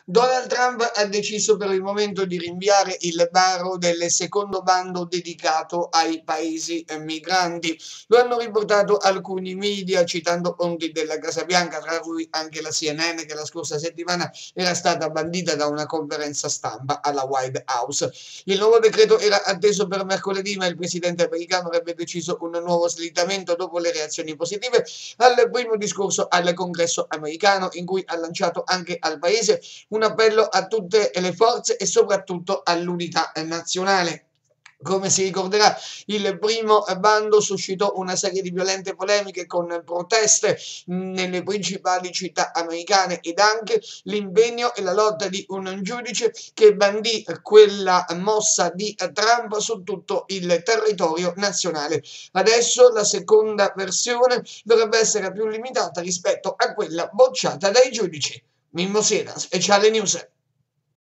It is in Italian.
Donald Trump ha deciso per il momento di rinviare il varo del secondo bando dedicato ai paesi migranti. Lo hanno riportato alcuni media citando fonti della Casa Bianca, tra cui anche la CNN, che la scorsa settimana era stata bandita da una conferenza stampa alla White House. Il nuovo decreto era atteso per mercoledì, ma il presidente americano avrebbe deciso un nuovo slittamento dopo le reazioni positive al primo discorso al Congresso americano, in cui ha lanciato anche al paese un appello a tutte le forze e soprattutto all'unità nazionale. Come si ricorderà, il primo bando suscitò una serie di violente polemiche con proteste nelle principali città americane ed anche l'impegno e la lotta di un giudice che bandì quella mossa di Trump su tutto il territorio nazionale. Adesso la seconda versione dovrebbe essere più limitata rispetto a quella bocciata dai giudici. Mimmo Sera, Speciale News.